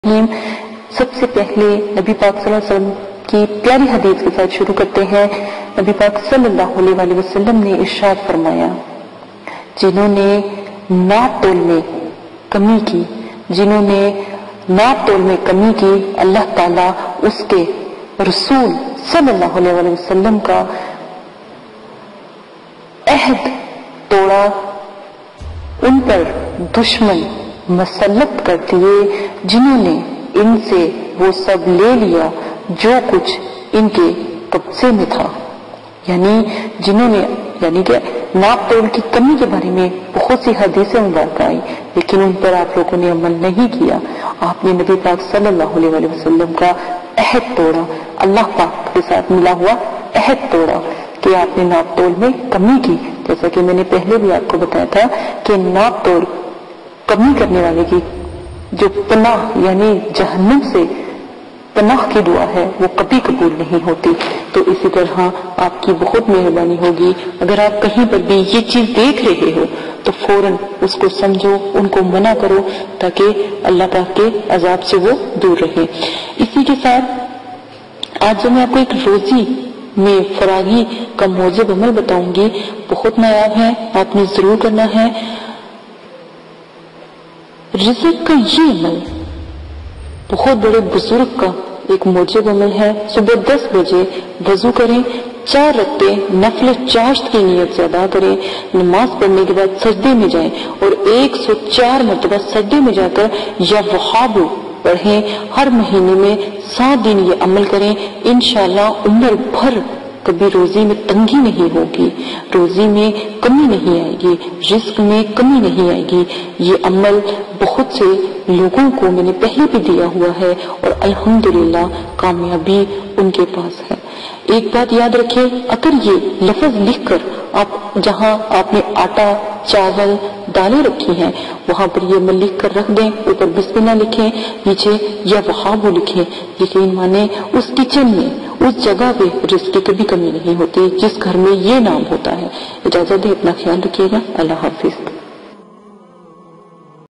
سب سے پہلے نبی پاک صلی اللہ علیہ وسلم کی پیاری حدیث کے ساتھ شروع کرتے ہیں۔ نبی پاک صلی اللہ علیہ وسلم نے ارشاد فرمایا، جنہوں نے ناپ تول میں کمی کی، اللہ تعالیٰ اس کے رسول صلی اللہ علیہ وسلم کا عہد توڑا، ان پر دشمن مسلط کر دیے جنہوں نے ان سے وہ سب لے لیا جو کچھ ان کے قبضے میں تھا۔ یعنی کہ ناپ تول کی کمی کے بارے میں بہت سی حدیثیں مبارکہ آئی، لیکن ان پر آپ لوگوں نے عمل نہیں کیا۔ آپ نے نبی پاک صلی اللہ علیہ وسلم کا عہد توڑا، اللہ پاک کے ساتھ ملا ہوا عہد توڑا کہ آپ نے ناپ تول میں کمی کی۔ جیسا کہ میں نے پہلے بھی آپ کو بتایا تھا کہ ناپ تول کمی کرنے والے کی جو پناہ یعنی جہنم سے پناہ کی دعا ہے وہ کبھی قبول نہیں ہوتی۔ تو اسی طرح آپ کی بہت مہربانی ہوگی اگر آپ کہیں پر بھی یہ چیز دیکھ رہے ہو تو فوراً اس کو سمجھو، ان کو منع کرو تاکہ اللہ پاک کے عذاب سے وہ دور رہے۔ اسی کے ساتھ آج جو میں آپ کو ایک روزی میں فراغی کا موجب عمل بتاؤں گی، بہت نایاب ہے، آپ نے ضرور کرنا ہے۔ رزق کا یہ عمل بہت بڑے بزرگ کا ایک موجب عمل ہے۔ صبح 10 بجے وضو کریں، 4 رکعتیں نفل چاشت کی نیت سے ادا کریں، نماز پڑھنے کے بعد سجدے میں جائیں اور 104 مرتبہ سجدے میں جا کر یا وہاب پڑھیں۔ ہر مہینے میں 7 دن یہ عمل کریں، انشاءاللہ عمر بھر کبھی روزی میں تنگی نہیں ہوگی، روزی میں کمی نہیں آئے گی، رزق میں کمی نہیں آئے گی۔ یہ عمل بہت سے لوگوں کو میں نے پہلے بھی دیا ہوا ہے اور الحمدللہ کامیابی ان کے پاس ہے۔ ایک بات یاد رکھیں، اگر یہ لفظ لکھ کر آپ جہاں آپ نے آٹا، چاول، دالیں رکھی ہیں وہاں پر یہ عمل لکھ کر رکھ دیں، اوپر بسم اللہ لکھیں، نیچے یا وہاب لکھیں، یقین مانے اس کچن میں اس جگہ پہ رزق کی کبھی کمی نہیں ہوتی جس گھر میں یہ نام ہوتا ہے۔ اجازت دے، اپنا خیال رکھیے گا، اللہ حافظ۔